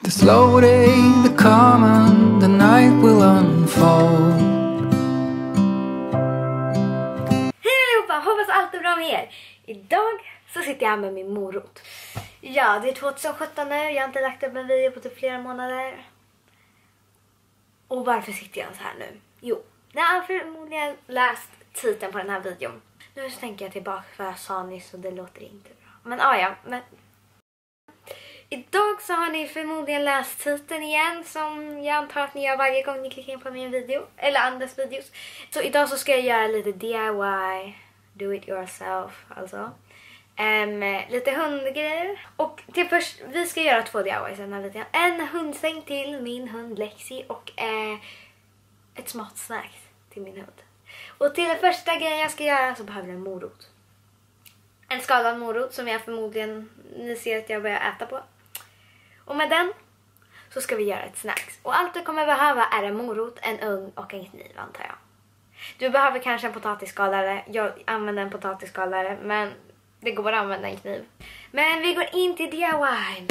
The slow day, the calm and the night will unfold. Hej allihopa, hoppas allt är bra med er. Idag så sitter jag här med min morot. Ja, det är 2017 nu, jag har inte lagt upp en video på typ flera månader. Och varför sitter jag så här nu? Jo, jag har förmodligen läst titeln på den här videon. Nu så tänker jag tillbaka vad jag sa nyss och det låter inte bra. Men ja, men... Idag så har ni förmodligen läst titeln igen, som jag antar att ni gör varje gång ni klickar in på min video. Eller andras videos. Så idag så ska jag göra lite DIY, do it yourself alltså. Lite hundgrejer. Och till först, vi ska göra 2 DIYs i den här videon. En hundsäng till min hund Lexi och ett smått snack till min hund. Och till den första grejen jag ska göra så behöver jag en morot. En skalad morot som jag förmodligen, ni ser att jag börjar äta på. Och med den så ska vi göra ett snacks. Och allt du kommer behöva är en morot, en ugn och en kniv antar jag. Du behöver kanske en potatisskalare. Jag använder en potatisskalare men det går att använda en kniv. Men vi går in till DIY.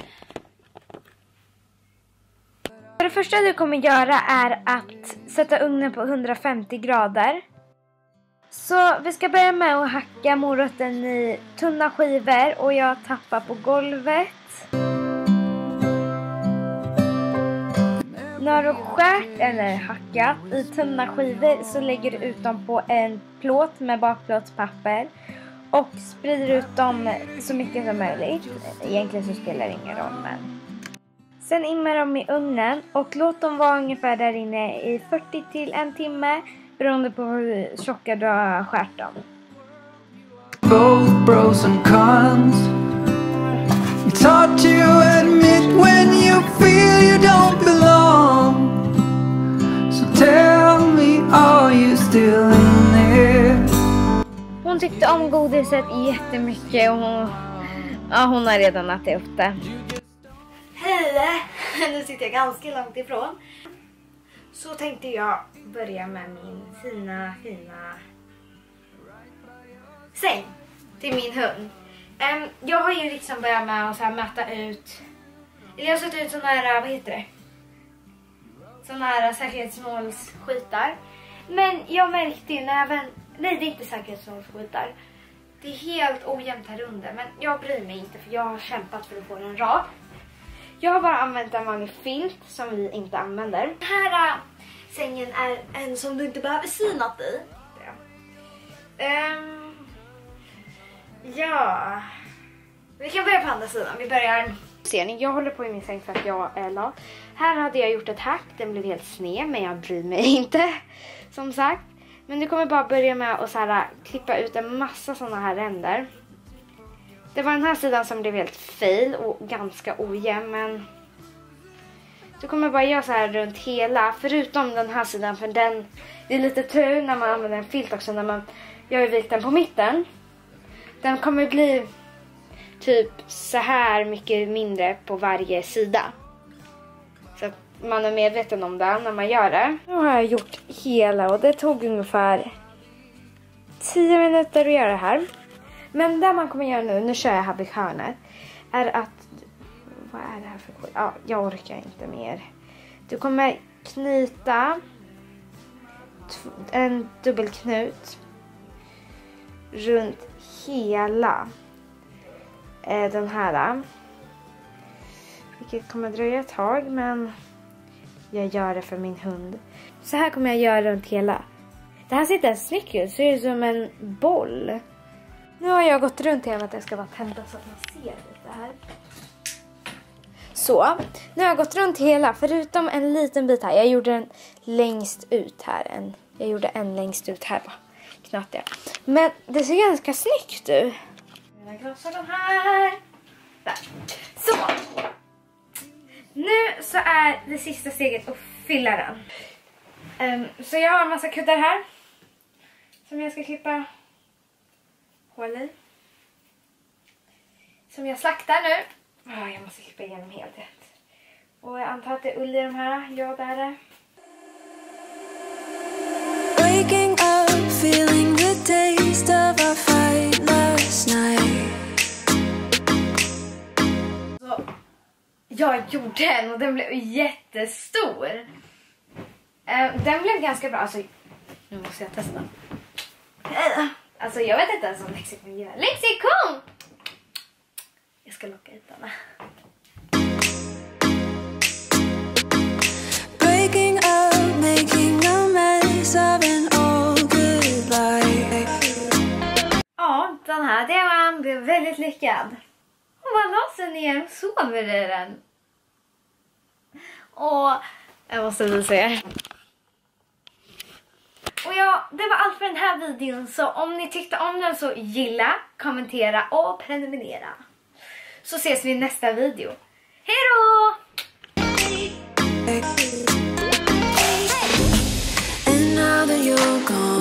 Det första du kommer göra är att sätta ugnen på 150 grader. Så vi ska börja med att hacka moroten i tunna skivor och jag tappar på golvet. När du skärt eller hackat i tunna skivor så lägger du ut dem på en plåt med bakplåtspapper och sprider ut dem så mycket som möjligt. Egentligen så spelar det ingen roll, men... Sen immar dem i ugnen och låt dem vara ungefär där inne i 40 till 1 timme beroende på hur tjocka du har skärt dem. Both pros and cons. It's hard to admit when you feel you don't belong. So tell me, are you still in there? Hon tyckte om godiset jättemycket och hon har redan ätit upp det. Hej! Nu sitter jag ganska långt ifrån. Så tänkte jag börja med min fina säng till min hund. Jag har ju liksom börjat med att så här mäta ut. Eller jag har satt ut såna här, vad heter det? Såna här säkerhetsmålsskitar. Men jag märkte ju när nej, det är inte säkerhetsmålsskitar. Det är helt ojämnt här under. Men jag bryr mig inte för jag har kämpat för att få den rak. Jag har bara använt en vanlig filt som vi inte använder. Den här sängen är en som du inte behöver sy något i. Ja. Vi kan börja på andra sidan. Vi börjar... Ser ni, jag håller på i min säng för att jag är lat. Här hade jag gjort ett hack. Den blev helt sned men jag bryr mig inte. Som sagt. Men du kommer bara börja med att så här, klippa ut en massa sådana här ränder. Det var den här sidan som blev helt fail och ganska ojämn, men du kommer bara göra så här runt hela, förutom den här sidan, för det är lite tur när man använder en filt också, när man gör vikten på mitten. Den kommer bli typ så här mycket mindre på varje sida. Så att man är medveten om det när man gör det. Nu har jag gjort hela och det tog ungefär 10 minuter att göra det här. Men det man kommer göra nu kör jag här vid hörnet, är att... Vad är det här för skit? Ja, jag orkar inte mer. Du kommer knyta en dubbelknut runt hela den här. Vilket kommer dröja ett tag, men jag gör det för min hund. Så här kommer jag göra runt hela. Det här sitter snyggt ut, ser ut som en boll. Nu har jag gått runt hela att det ska vara tända så att man ser lite här. Så, nu har jag gått runt hela förutom en liten bit här. Jag gjorde den längst ut här. Jag gjorde en längst ut här. Knöt jag. Men det ser ganska snyggt ut. Mina glasögon här. Där. Så. Nu så är det sista steget att fylla den. Så jag har en massa kuddar här. Som jag ska klippa hål i. Som jag slaktar nu. Jag måste klippa igenom helt rätt. Och jag antar att det är ull i de här. Ja, det är det. Waking up, feeling the taste of our fight last night. Så, ja, jag gjorde en och den blev jättestor. Den blev ganska bra. Alltså, nu måste jag testa. Alltså jag vet inte ens om lexikon gör. Lexikon! Jag ska locka ut den. Breaking up, making a mess of an old good life. Ja, den här den blev väldigt lyckad. Hon bara la sig ner och sover i den. Och jag måste visa er. Och ja, det var allt för den här videon. Så om ni tyckte om den så gilla, kommentera och prenumerera. Så ses vi i nästa video. Hej då! And now that you're gone